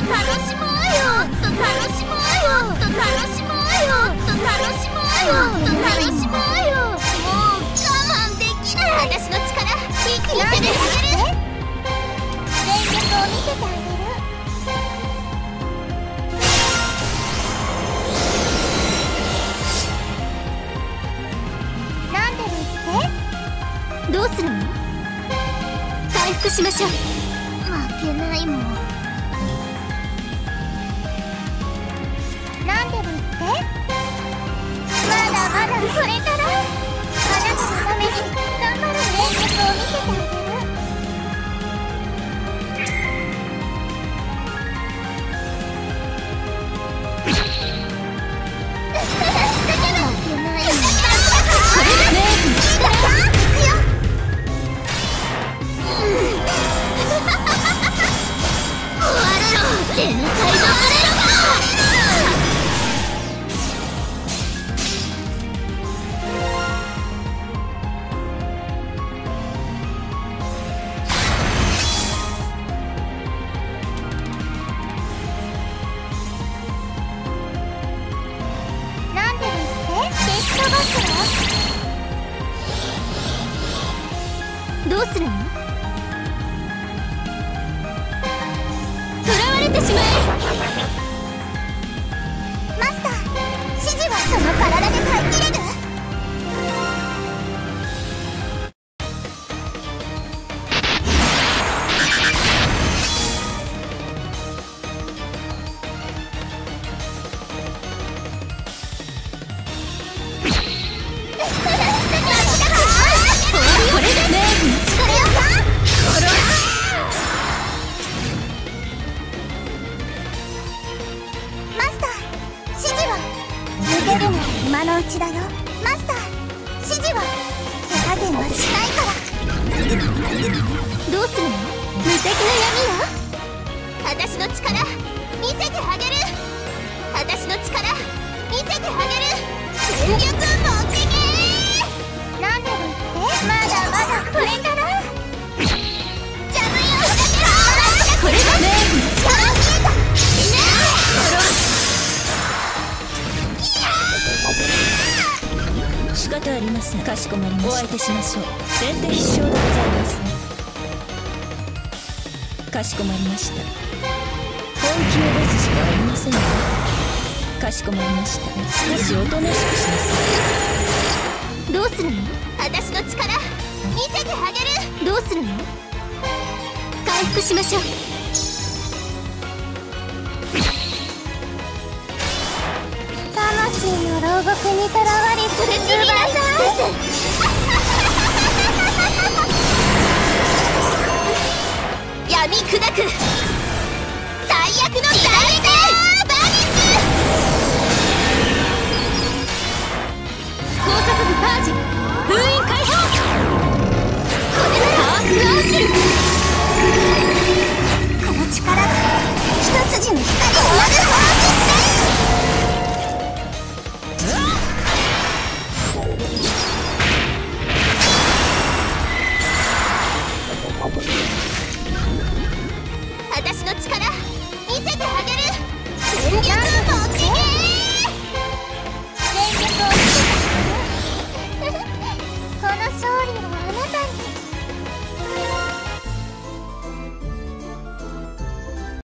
しもうよ、もっと楽しもうよ、もっと楽しもうよ、もっと楽しもうよ、もっと楽しもうよ。もう我慢できない。私の力一気に攻めてあげる。全力を見せてあげる。なんでるって？どうするの？回復しましょう。負けないもん。なんでるって？まだまだこれから。あなたのために頑張る。全力を見せてあげる。どうするの？囚われてしまえ。マスター、指示はその体で耐えきれる？今のうちだよ。マスター、指示は手加減はしないから。どうするの？無敵の闇よ。私の力見せてあげる。私の力見せてあげる。全力持ってけ。なんでるって？まだまだこれから。ジャムよ、これがね。 仕方ありません。かしこまりました。お相手しましょう。先手必勝でございますね。かしこまりました。本気を出すしかありませんよ。かしこまりました。少しおとなしくします。 どうするの？私の力見せてあげる。どうするの？回復しましょう。魂の牢獄に囚われてる素晴らしい。